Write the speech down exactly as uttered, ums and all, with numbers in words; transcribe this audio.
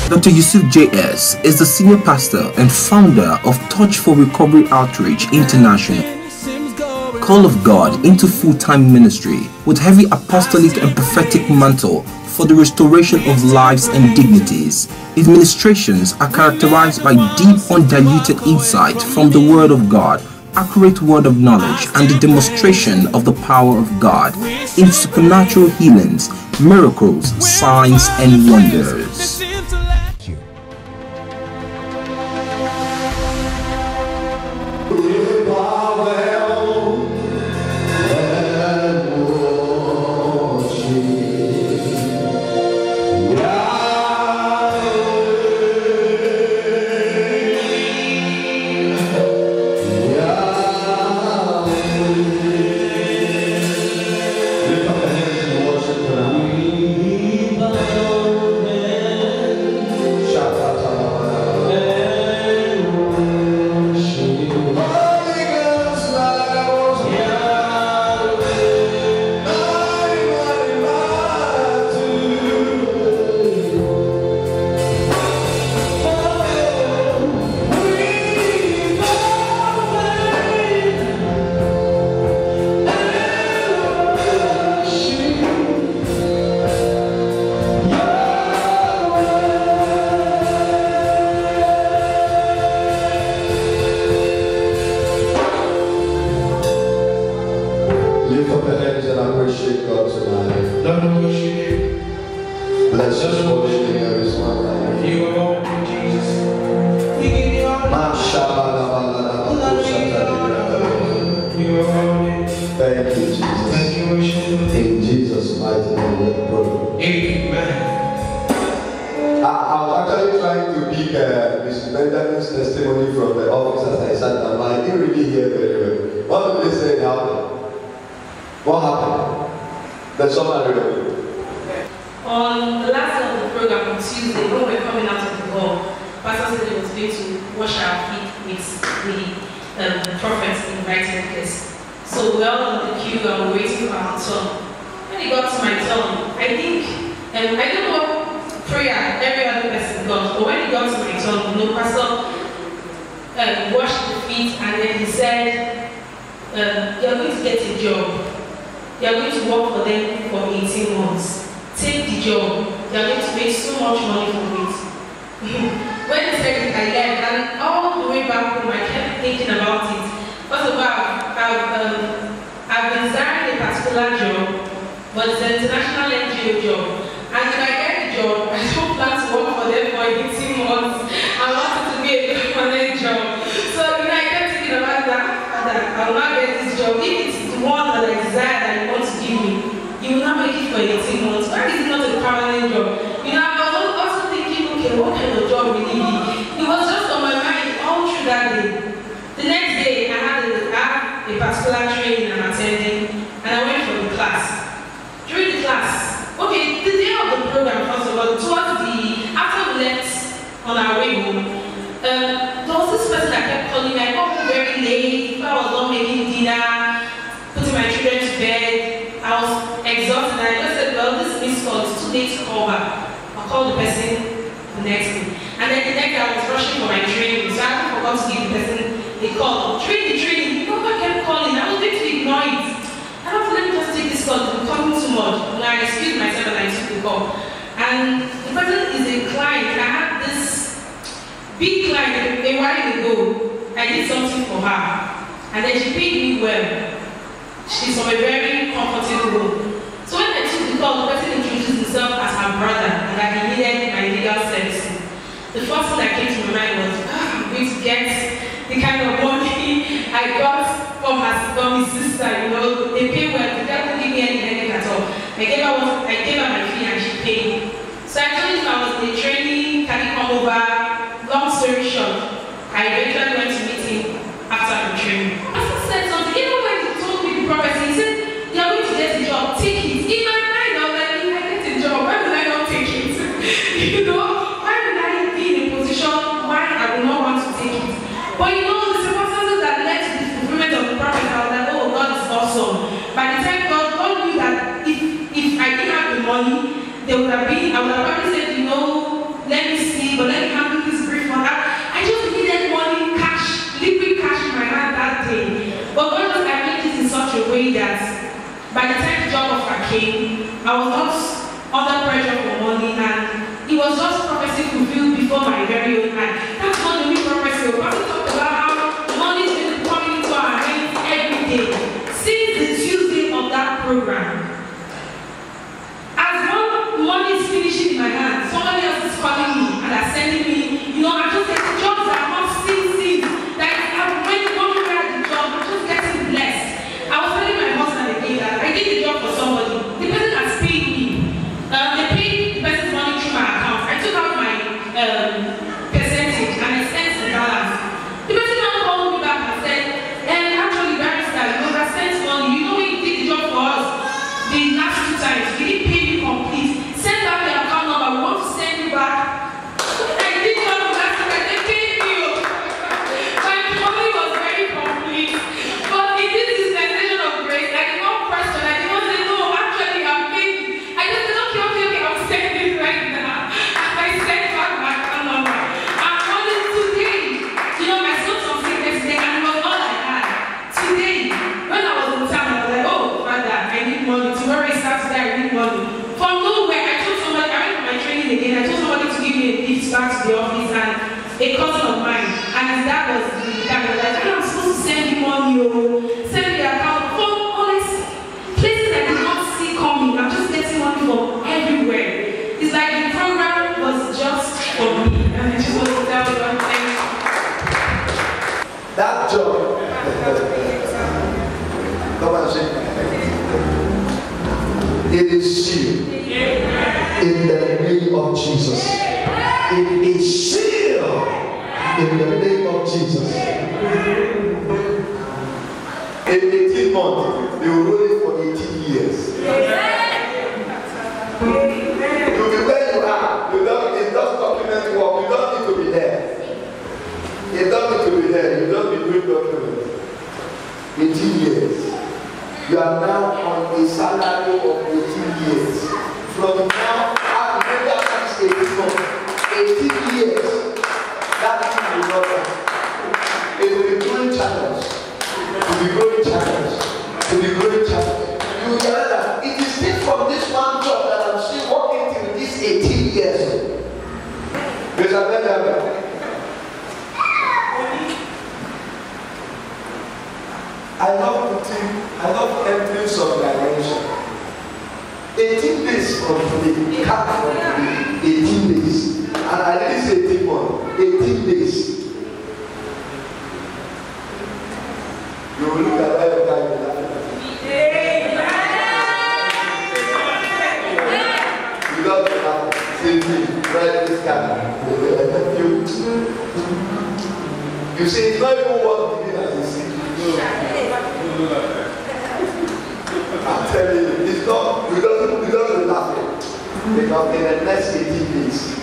Doctor Yusuf J S is the senior pastor and founder of Touch for Recovery Outreach International. Call of God into full-time ministry with heavy apostolic and prophetic mantle for the restoration of lives and dignities. His ministrations are characterized by deep, undiluted insight from the Word of God, accurate word of knowledge, and the demonstration of the power of God in supernatural healings, miracles, signs, and wonders. Lift up your hands and appreciate God tonight. Don't worship Him. Bless His holy name. There is one like you. You alone, Jesus. We give you all the Thank you, Jesus. Thank you, in Jesus' mighty name we pray. Amen. I, I was actually trying to pick uh, Mister Benjamin's testimony from the office as I sat down, but I didn't really hear very well. What did they say happened? What happened? There's someone real. On the last day of the program on Tuesday, when we were coming out of the hall, Pastor said he was going to wash our feet with the um, prophets in writing place. So we were all on the queue and we were waiting for our turn. When it got to my turn, I think, um, I don't know what prayer every other person got, but when it got to my turn, you know, Pastor um, washed the feet and then he said, um, you're going to get a job. You are going to work for them for eighteen months. Take the job. You are going to make so much money from it. When he said it, I left, and all the way back home, I kept thinking about it. First of all, I've, I've, um, I've been desiring a particular job, but it's an international N G O job. And if I get the job, I don't plan to work for them for eighteen months. I want it to be a permanent job. So you know, I kept thinking about that. that I will not get this job. If it's the one that I desire that you want to give me, you will not make it for eighteen months. Why is it not a permanent job? You know, I was also thinking, okay, what kind of job will it be? It was just on my mind all through that day. The next day, I had a, I had a particular training I'm attending, and I went for the class. During the class, okay, the day of the program, first of all, towards the, after we left on our way home, um, there was this person that kept calling me. I got home very late, I was not making dinner, putting my children to bed. I was exhausted and I just said, well, this missed call, it's too late to call back. I'll call the person the next day. And then the next day I was rushing for my training, so I forgot to give the person a call. Training, training, you know, I kept calling. I was going to ignore it. I don't let me just take this call, it's becoming too much. And I excused myself and I took the call. And the person is a client. I had this big client a while ago. I did something for her. And then she paid me well. She's from a very comfortable home. So when I took the call, the person introduced himself as her brother and that he needed my legal services. The first thing that came to my mind was, ah, I'm going to get the kind of money I got from, her, from his sister. You know, they pay well. They didn't give me anything at all. I gave her one, I gave her my fee and she paid. So I told him I was in the training, can he come over? Long story short, I eventually went to meet him after the training. Pastor said something, even when he told me the prophecy, he said, you're going to get a job, take it. In my mind, I was like, if I get a job, why will I not take it? You know, why will I be in a position why I will not want to take it? But you know, the circumstances that led to the fulfillment of the prophet, I was like, oh, God is awesome. By the time God, God knew that if, if I didn't have the money, they would have been, I would have probably said, you know, let me see, but let me handle this brief one. I, I just needed money, cash, liquid cash in my hand that day. But God just arranged it in such a way that by the time the job offer came, I was not under pressure for money, and it was just prophecy fulfilled before my very own eye. That's not the new prophecy. We talked about how money is going to be coming into our hands every day. Since the Tuesday of that program, as one money is finishing in my hand, somebody else is calling me and they're sending me, you know, I'm just getting jobs that I'm not seeing things. Like, I'm when one year at the job, I'm just getting blessed. I was telling my husband again that I did the job for somebody. The person has paid me. Um, they paid the person's money through my account. I took out my um, percentage and I sent the balance. The person now called me back and said, and actually, barrister, you know, I sent money. You know when you did the job for us the last two times, we didn't pay you complete. Send back the account number. We want to send you back. I did not know last time. They paid me. My money was very complete. But in this dispensation of grace, I did not question. I did not say, no, actually, I'm paid. I just said, okay, okay, okay, I'll send it right now. And I sent back my account number. And only today, you know, I saw something yesterday, and it was all I had. Today, when I was in town, I was like, oh, Father, I need money. Tomorrow is Saturday, I need money. From nowhere, I told somebody, I went for my training again, I told somebody to give me a gift back to the office, and a cousin of mine, and his dad was the guy, was like, I'm supposed to send you money, oh, send me the account. For honest, places I did not see coming, I'm just getting money from everywhere. It's like the program was just for me, and I just want to tell you one thing. That job. Come and shake my hand. It is sealed in the name of Jesus. It is sealed in the name of Jesus. In eighteen months, they will roll it for eighteen years. You'll be where you are. You don't, it does document work. You don't need to be there. You don't need to be there. You don't be doing documents. eighteen years. You are now on a salary of eighteen years. From now, maybe after this eighteen months, eighteen years, that thing will not die. It will be growing channels. It will be growing channels. It will be growing channels. You will realize that it is still from this one job that I'm still working till this eighteen years. There's a better. I love putting, I love entering some dimension. eighteen days from today, cut from today, eighteen days. And I didn't say eighteen months, eighteen days. You will look at every time you laugh. You love to laugh. Same thing, right? This guy. You, you say it's not even what to begin as a sin. I'm telling you, it's not, we don't, we don't laugh it. Because in the next eighteen days,